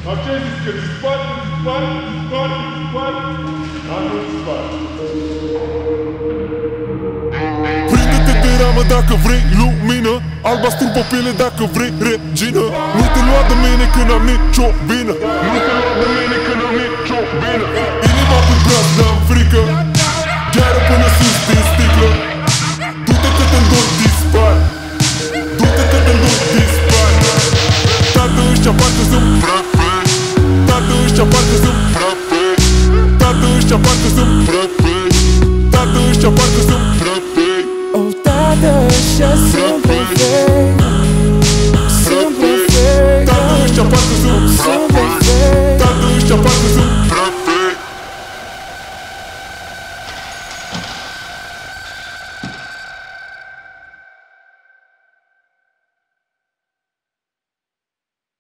Așa ai zis că dispar, dar nu dispar. Prinde-te de ramă dacă vrei lumină, albastru pe piele dacă vrei regină. Nu te lua de mine când am nicio vină. Inima pe braț, n-am frică. Gheară până sus din sticlă. Du-te că te îndor, dispari. Tată ăștia parcă sunt prăfești. Tată ăștia parcă sunt prăfești. Oh, tată ăștia sunt prăfești. Tată ăștia parcă sunt prăfești.